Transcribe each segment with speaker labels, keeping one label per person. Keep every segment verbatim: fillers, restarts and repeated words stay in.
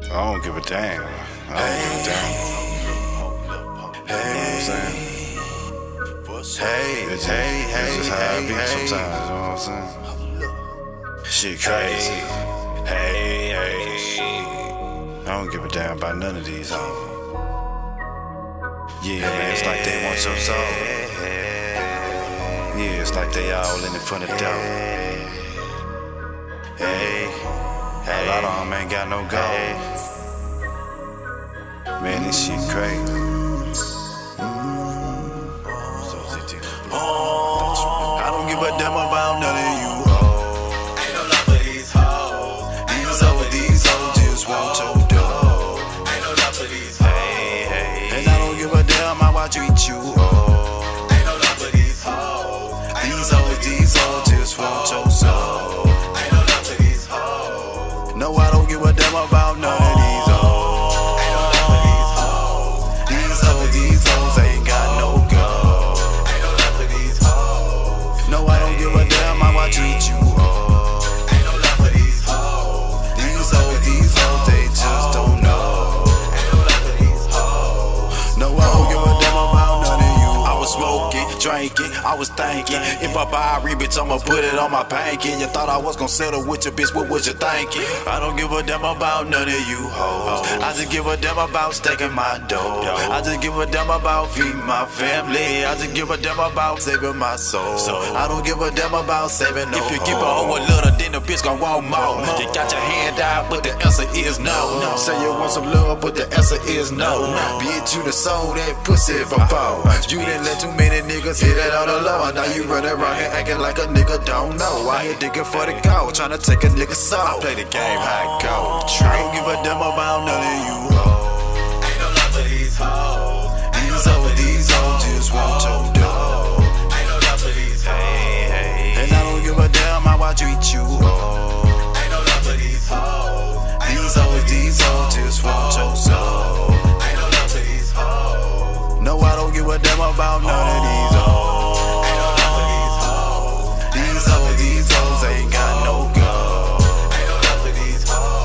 Speaker 1: I don't give a damn. I don't give a damn. You know what I'm saying?
Speaker 2: Hey,
Speaker 1: It's just,
Speaker 2: hey,
Speaker 1: it's
Speaker 2: hey,
Speaker 1: just how
Speaker 2: hey,
Speaker 1: I be
Speaker 2: hey.
Speaker 1: sometimes, you know what I'm saying? Shit crazy.
Speaker 2: Hey, hey.
Speaker 1: I don't give a damn about none of these hoes. Yeah, man, it's like they want your soul. Yeah, it's like they all in it for the dough. Hey, a lot of them ain't got no gold. Man, this shit crazy.
Speaker 2: Oh, I don't give a damn about none of you hoes. Ain't no love for these hoes. These hoes, these hoes just want your dough. Ain't no love for these hoes. Hey, hey. And I don't give a damn how I treat you hoes. Ain't no love for these hoes. These hoes, these hoes just want your soul. Ain't no love for these hoes. No, I don't give a damn about none of these hoes. Ain't no love for these hoes. These hoes, these hoes ain't got no gold. No, I don't give a damn how I treat you, hoes. Ain't no love for these hoes. These hoes, these hoes, they just don't know. Ain't no love for these hoes. No, I don't give a damn about none of you. I was smoking, drinking, I was thinking, if I buy a re-bitch, I'ma put it on my banking. You thought I was gon' settle with your bitch, what was you thinking? I don't give a damn about none of you hoes. I just give a damn about staking my dough. I just give a damn about feeding my family. I just give a damn about saving my soul. I don't give a damn about saving no. If you give a hoe a little, then the bitch gon' want more. You got your hand out, but the answer is no. Say you want some love, but the answer is no. Bitch, you done sold that pussy before. You didn't let too many niggas hit it on the low. Now you running around here acting like a nigga don't know. I here digging for the gold, tryna take a nigga soul. Play the game how it go. I don't give a damn about none of you hoes. Ain't no love for these hoes. These hoes, these hoes just want your dough. Ain't no love for these hoes. And I don't give a damn how I treat you hoes. Ain't no love for these hoes. These hoes, these hoes just want your soul. Ain't no love for these hoes. No, I don't give a damn about none of these hoes. Ain't no love for these hoes. These hoes, these hoes ain't got no gold. Ain't no love for these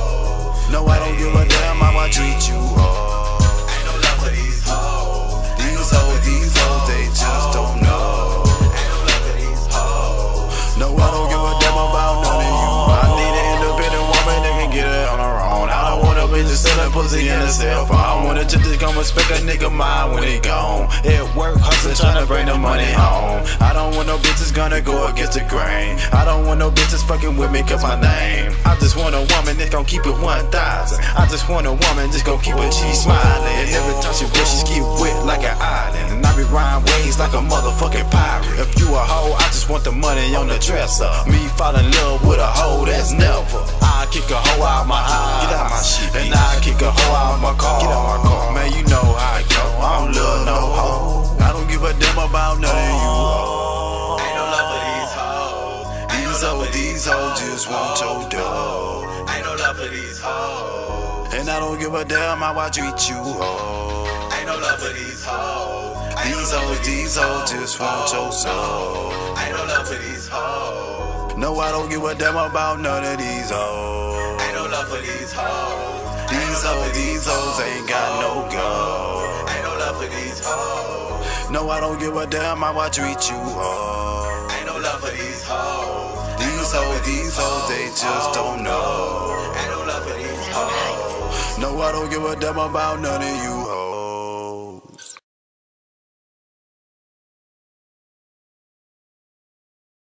Speaker 2: hoes. No, I don't give a damn how I treat you hoes. Ain't no love for these hoes. These hoes, these hoes, they just don't know. Ain't no love for these hoes. No, I don't give a damn about none of you. I need an independent woman that can get it on her own. I don't want a bitch to sell that pussy in a cell phone. I want a chick to come respect a nigga mind when he gone. At work, hustling, tryna bring the money home. I don't want no bitches gonna go against the grain. I don't want no bitches fucking with me cause my name. I just want a woman that gon' keep it one thousand. I just want a woman just gon' keep her cheese smiling. And every time she wish, she get wet like an island. And I be riding waves like a motherfucking pirate. If you a hoe, I just want the money on the dresser. Me fall in love with a hoe, that's never. I kick a hoe out my house. Get out my shit. And I kick a hoe out my car. Get out my car. Man, you know how I go. I don't love no hoe. I don't give a damn about none of you hoes. Ain't no love for these hoes. These hoes, these hoes just want your dough. Ain't no love for these hoes. And I don't give a damn how I treat you hoes. Ain't no love for these hoes. These hoes, these hoes just want your soul. Ain't no love for these hoes. No, I don't give a damn about none of these hoes. Ain't no love for these hoes. These hoes, these hoes ain't got no gold. Ain't no love for these hoes. No, I don't give a damn how I treat you hoes. Ain't no love for these hoes. These hoes, these hoes, they just don't know. Ain't no love for these hoes. No, I don't give a damn about none of you hoes.